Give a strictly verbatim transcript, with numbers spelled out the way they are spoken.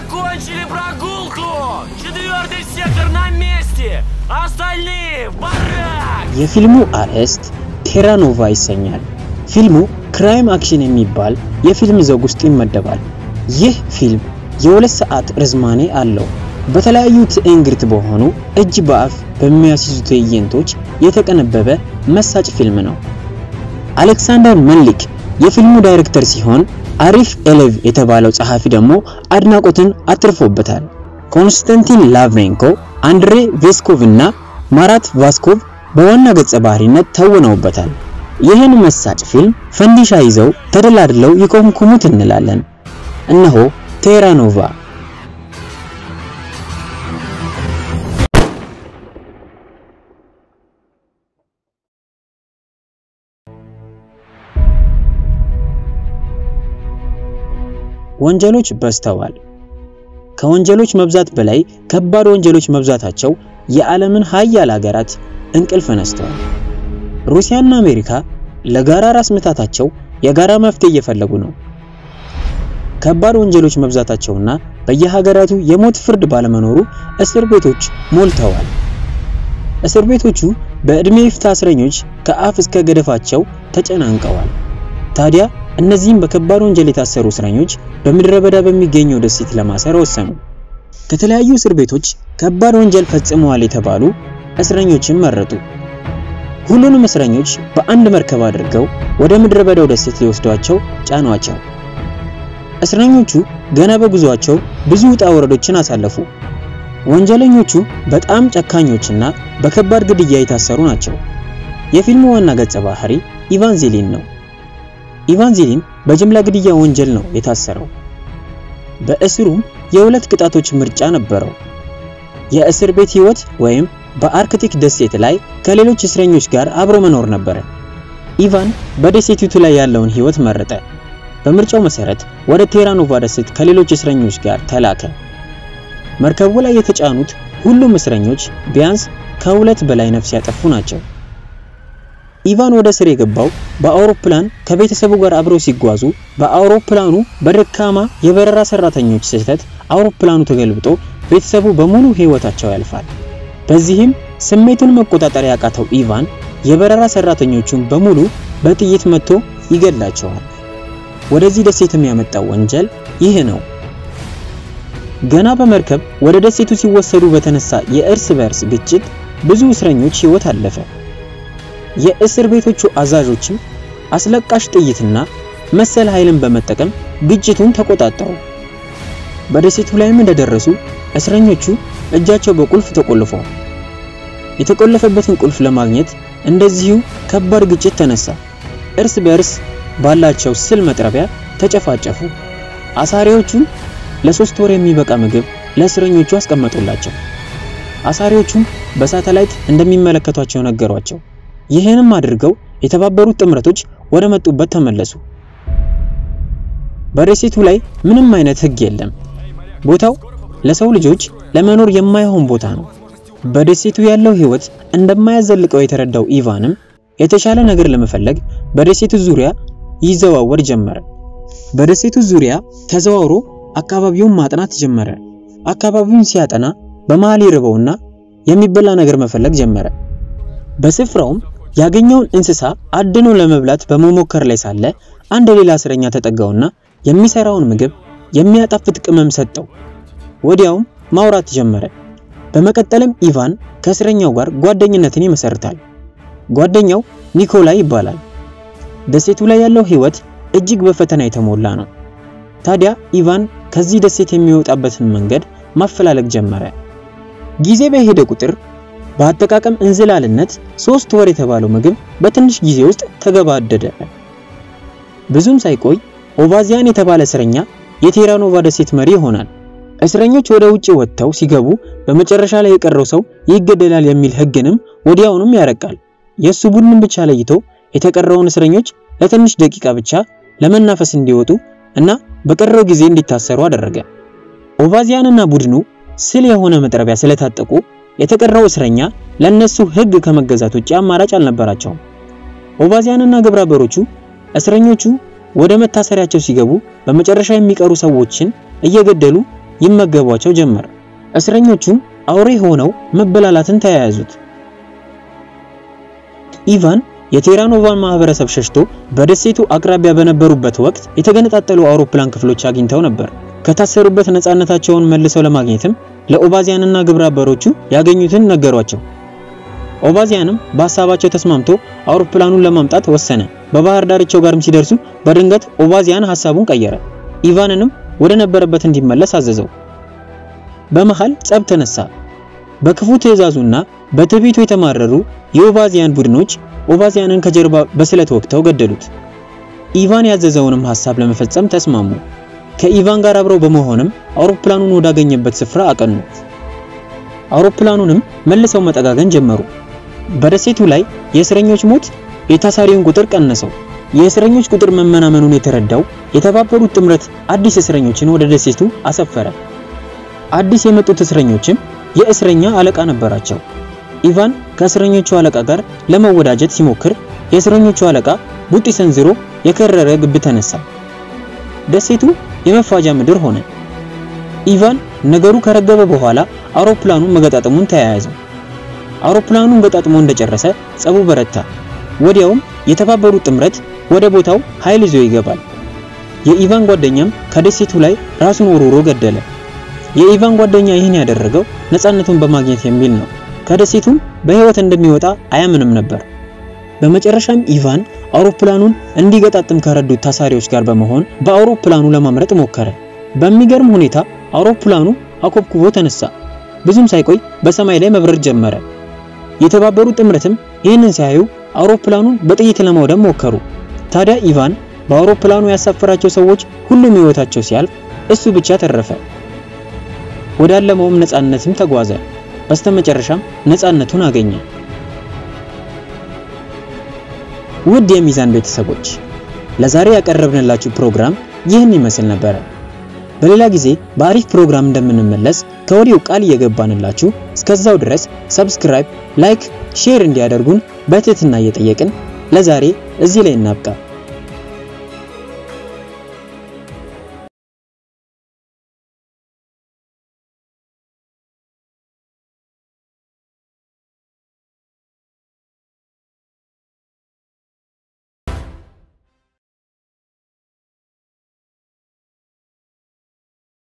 закончили прогулку! Четвертый сектор на месте! Остальные в барак! የፊልሙ አርዕስት ቴራኖቫ ይሰኛል። ፊልሙ ክራይም አክሽን የሚባል የፊልም ዘውግ ውስጥ ይመደባል። ይህ ፊልም የሁለት ሰዓት ርዝማኔ አለው። በተለያዩ ትዕይንት በሆኑ እጅ በአፍ በሚያስይዙ ትዕይንቶች የተቀነበበ መሳጭ ፊልም ነው። አሌክሳንደር መንሊክ የፊልሙ ዳይሬክተር ሲሆን አሪፍ ኤሌቭ የተባለው ጸሐፊ ደግሞ አድናቆትን አትርፎበታል። ኮንስታንቲን ላቭሬንኮ፣ አንድሬ ቬስኮቭ እና ማራት ቫስኮቭ በዋና ገጸ ባህሪነት ተውነውበታል። ይህን መሳጭ ፊልም ፈንዲሻ ይዘው ተደላድለው ይቆምኩሙት እንላለን። እነሆ ቴራኖቫ። ወንጀሎች በስተዋል። ከወንጀሎች መብዛት በላይ ከባድ ወንጀሎች መብዛታቸው የዓለምን ሀያል ሀገራት እንቅልፍ ነስተዋል። ሩሲያና አሜሪካ ለጋራ ራስ ምታታቸው የጋራ መፍትሄ እየፈለጉ ነው። ከባድ ወንጀሎች መብዛታቸውና በየሀገራቱ የሞት ፍርድ ባለመኖሩ እስር ቤቶች ሞልተዋል። እስር ቤቶቹ በእድሜ ይፍታ እስረኞች ከአፍ እስከ ገደፋቸው ተጨናንቀዋል። ታዲያ እነዚህም በከባድ ወንጀል የታሰሩ እስረኞች በምድረ በዳ በሚገኘው ደሴት ለማሰር ወሰኑ። ከተለያዩ እስር ቤቶች ከባድ ወንጀል ፈጽመዋል የተባሉ እስረኞችን መረጡ። ሁሉንም እስረኞች በአንድ መርከብ አድርገው ወደ ምድረ በዳው ደሴት ሊወስዷቸው ጫኗቸው። እስረኞቹ ገና በጉዟቸው ብዙ ውጣ ወረዶችን አሳለፉ። ወንጀለኞቹ በጣም ጨካኞችና በከባድ ግድያ የታሰሩ ናቸው። የፊልሙ ዋና ገጸ ባህሪ ኢቫን ዜሊን ነው። ኢቫን ዜሊን በጅምላ ግድያ ወንጀል ነው የታሰረው። በእስሩም የሁለት ቅጣቶች ምርጫ ነበረው። የእስር ቤት ህይወት ወይም በአርክቲክ ደሴት ላይ ከሌሎች እስረኞች ጋር አብሮ መኖር ነበር። ኢቫን በደሴቲቱ ላይ ያለውን ህይወት መረጠ። በምርጫው መሰረት ወደ ቴራኖቫ ደሴት ከሌሎች እስረኞች ጋር ተላከ። መርከቡ ላይ የተጫኑት ሁሉም እስረኞች ቢያንስ ከሁለት በላይ ነፍስ ያጠፉ ናቸው። ኢቫን ወደ እስር የገባው በአውሮፕላን ከቤተሰቡ ጋር አብረው ሲጓዙ በአውሮፕላኑ በደካማ የበረራ ሰራተኞች ስህተት አውሮፕላኑ ተገልብጦ ቤተሰቡ በሙሉ ህይወታቸው ያልፋል። በዚህም ስሜቱን መቆጣጠር ያቃተው ኢቫን የበረራ ሰራተኞቹን በሙሉ በጥይት መትቶ ይገድላቸዋል። ወደዚህ ደሴት የሚያመጣው ወንጀል ይህ ነው። ገና በመርከብ ወደ ደሴቱ ሲወሰዱ በተነሳ የእርስ በርስ ግጭት ብዙ እስረኞች ህይወት አለፈ። የእስር ቤቶቹ አዛዦችም አስለቃሽ ጥይትና መሰል ኃይልን በመጠቀም ግጭቱን ተቆጣጠሩ። በደሴቱ ላይም እንደደረሱ እስረኞቹ እጃቸው በቁልፍ ተቆልፈዋል። የተቆለፈበትን ቁልፍ ለማግኘት እንደዚሁ ከባድ ግጭት ተነሳ። እርስ በርስ ባላቸው ስል መጥረቢያ ተጨፋጨፉ። አሳሪዎቹ ለሶስት ወር የሚበቃ ምግብ ለእስረኞቹ አስቀመጡላቸው። አሳሪዎቹም በሳተላይት እንደሚመለከቷቸው ነገሯቸው። ይህንም አድርገው የተባበሩት ጥምረቶች ወደ መጡበት ተመለሱ። በደሴቱ ላይ ምንም አይነት ህግ የለም። ቦታው ለሰው ልጆች ለመኖር የማይሆን ቦታ ነው። በደሴቱ ያለው ህይወት እንደማያዘልቀው የተረዳው ኢቫንም የተሻለ ነገር ለመፈለግ በደሴቱ ዙሪያ ይዘዋወር ጀመረ። በደሴቱ ዙሪያ ተዘዋውሮ አካባቢውን ማጥናት ጀመረ። አካባቢውን ሲያጠና በመሃል ይርበውና የሚበላ ነገር መፈለግ ጀመረ። በስፍራውም ያገኘውን እንስሳ አድኖ ለመብላት በመሞከር ላይ ሳለ አንድ ሌላ እስረኛ ተጠጋውና የሚሰራውን ምግብ የሚያጣፍጥ ቅመም ሰጠው። ወዲያው ማውራት ጀመረ። በመቀጠልም ኢቫን ከእስረኛው ጋር ጓደኝነትን ይመሰርታል። ጓደኛው ኒኮላይ ይባላል። ደሴቱ ላይ ያለው ህይወት እጅግ በፈተና የተሞላ ነው። ታዲያ ኢቫን ከዚህ ደሴት የሚወጣበትን መንገድ ማፈላለግ ጀመረ። ጊዜ በሄደ ቁጥር በአጠቃቀም እንዝላልነት ሶስት ወር የተባለው ምግብ በትንሽ ጊዜ ውስጥ ተገባደደ። ብዙም ሳይቆይ ኦቫዚያን የተባለ እስረኛ የቴራኖቫ ደሴት መሪ ይሆናል። እስረኞች ወደ ውጪ ወጥተው ሲገቡ በመጨረሻ ላይ የቀረው ሰው ይገደላል የሚል ህግንም ወዲያውኑም ያረቃል። የሱ ቡድን ብቻ ለይቶ የተቀረውን እስረኞች ለትንሽ ደቂቃ ብቻ ለመናፈስ እንዲወጡ እና በቀረው ጊዜ እንዲታሰሩ አደረገ። ኦቫዚያንና ቡድኑ ስለ የሆነ መጥረቢያ ስለታጠቁ የተቀረው እስረኛ ለነሱ ህግ ከመገዛት ውጪ አማራጭ አልነበራቸውም። ኦቫዚያንና ግብረአበሮቹ እስረኞቹ ወደ መታሰሪያቸው ሲገቡ በመጨረሻ የሚቀሩ ሰዎችን እየገደሉ ይመገቧቸው ጀመር። እስረኞቹም አውሬ ሆነው መበላላትን ተያያዙት። ኢቫን የቴራኖቫን ማህበረሰብ ሸሽቶ በደሴቱ አቅራቢያ በነበሩበት ወቅት የተገነጣጠሉ አውሮፕላን ክፍሎች አግኝተው ነበር። ከታሰሩበት ነፃነታቸውን መልሰው ለማግኘትም ለኦባዚያንና ግብረ አበሮቹ ያገኙትን ነገሯቸው። ኦባዚያንም በሐሳባቸው ተስማምቶ አውሮፕላኑን ለማምጣት ወሰነ። በባህር ዳርቻው ጋርም ሲደርሱ በድንገት ኦባዚያን ሐሳቡን ቀየረ። ኢቫንንም ወደ ነበረበት እንዲመለስ አዘዘው። በመሃል ጸብ ተነሳ። በክፉ ትዕዛዙና በትዕቢቱ የተማረሩ የኦባዚያን ቡድኖች ኦባዚያንን ከጀርባ በስለት ወቅተው ገደሉት። ኢቫን ያዘዘውንም ሐሳብ ለመፈጸም ተስማሙ። ከኢቫን ጋር አብረው በመሆንም አውሮፕላኑን ወዳገኘበት ስፍራ አቀኑ። አውሮፕላኑንም መልሰው መጠጋገን ጀመሩ። በደሴቱ ላይ የእስረኞች ሞት የታሳሪውን ቁጥር ቀነሰው። የእስረኞች ቁጥር መመናመኑን የተረዳው የተባበሩት ጥምረት አዲስ እስረኞችን ወደ ደሴቱ አሰፈረ። አዲስ የመጡት እስረኞችም የእስረኛ አለቃ ነበራቸው። ኢቫን ከእስረኞቹ አለቃ ጋር ለመወዳጀት ሲሞክር የእስረኞቹ አለቃ ቡጢ ሰንዝሮ የከረረ ግብ ተነሳ። ደሴቱ የመፋጃ ምድር ሆነ። ኢቫን ነገሩ ከረገበ በኋላ አውሮፕላኑን መገጣጠሙን ተያያዘ። አውሮፕላኑን ገጣጥሞ እንደጨረሰ ጸቡ በረታ። ወዲያውም የተባበሩት ጥምረት ወደ ቦታው ኃይል ይዞ ይገባል። የኢቫን ጓደኛም ከደሴቱ ላይ ራሱን ወርውሮ ገደለ። የኢቫን ጓደኛ ይህን ያደረገው ነፃነቱን በማግኘት የሚል ነው። ከደሴቱም በህይወት እንደሚወጣ አያምንም ነበር። በመጨረሻም ኢቫን አውሮፕላኑን እንዲገጣጥም ከረዱት ታሳሪዎች ጋር በመሆን በአውሮፕላኑ ለማምረጥ ሞከረ። በሚገርም ሁኔታ አውሮፕላኑ አኮብኩቦ ተነሳ። ብዙም ሳይቆይ በሰማይ ላይ መብረር ጀመረ። የተባበሩት ጥምረትም ይህንን ሲያዩ አውሮፕላኑን በጥይት ለማውደም ሞከሩ። ታዲያ ኢቫን በአውሮፕላኑ ያሳፈራቸው ሰዎች ሁሉም ህይወታቸው ሲያልፍ እሱ ብቻ ተረፈ። ወዳለመውም ነፃነትም ተጓዘ። በስተመጨረሻም ነፃነቱን አገኘ። ውድ የሚዛን ቤተሰቦች ለዛሬ ያቀረብንላችሁ ፕሮግራም ይህን ይመስል ነበር። በሌላ ጊዜ በአሪፍ ፕሮግራም እንደምንመለስ ከወዲሁ ቃል እየገባንላችሁ እስከዛው ድረስ ሰብስክራይብ፣ ላይክ፣ ሼር እንዲያደርጉን በትህትና እየጠየቅን ለዛሬ እዚህ ላይ እናብቃ።